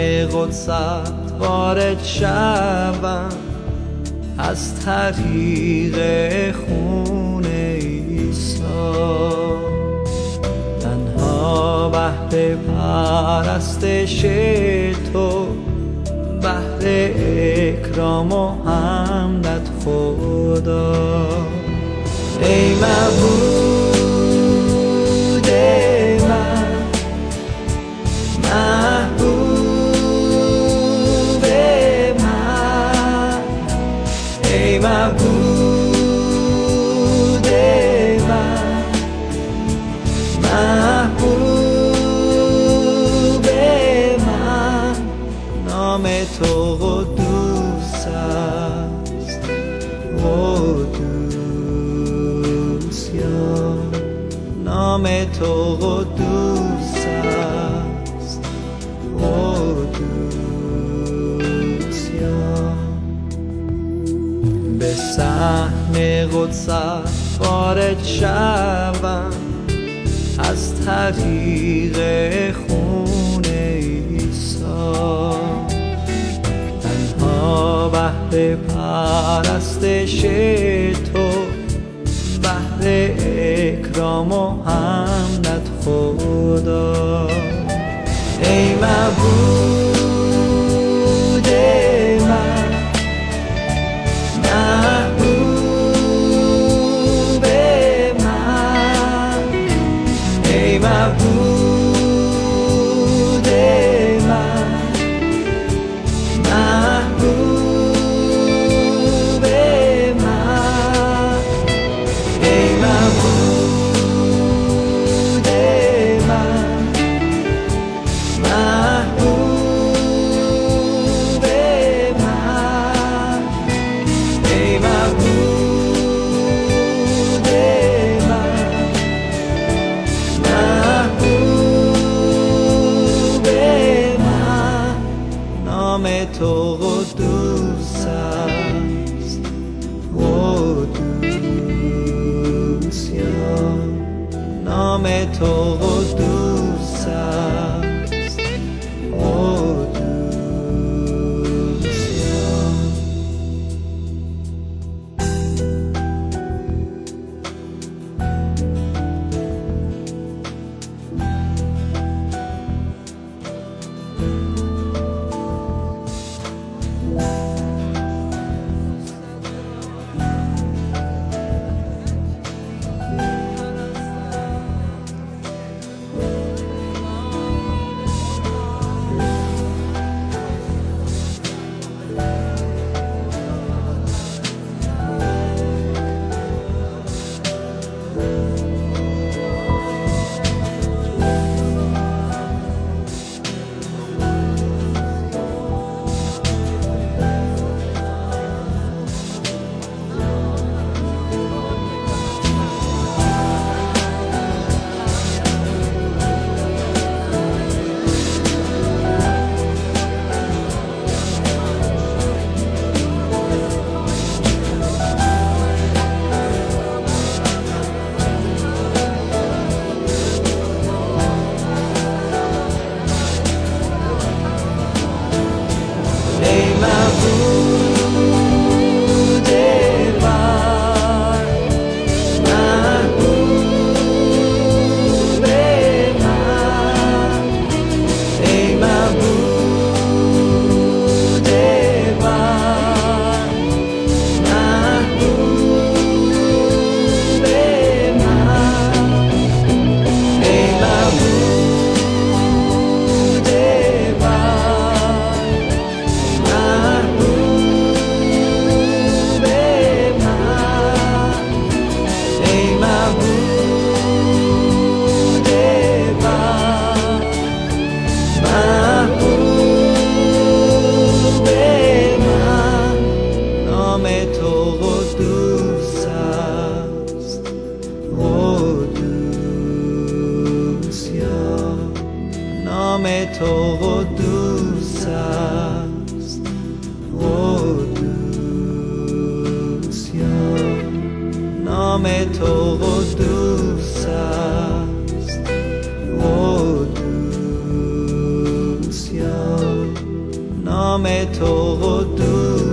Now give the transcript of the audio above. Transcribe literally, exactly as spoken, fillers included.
قدست وارد شوم از طریق خون عیسی، تنها بهر پرستش تو، بهر اکرام و حمدت خدا. ای معبود من، محبوب من، ای معبود من، محبوب من. نام تو قدوس است، قدوس یا نام تو قدوس است، قدوس یا. به صحن قدست وارد شوم از طریق خون عیسی، تنها بهر پرستش تو، بهر اکرام و حمدت خدا. ای معبود من، محبوب من، ای معبود من، محبوب من، ای معبود من، محبوب من، ای معبود من، محبوب من. نام تو قدوس است، قدوس یا نام تو قدوس است، قدوس یا. تو قدوس است، قدوس یا نام تو قدوس است، قدوس یا نام تو قدوس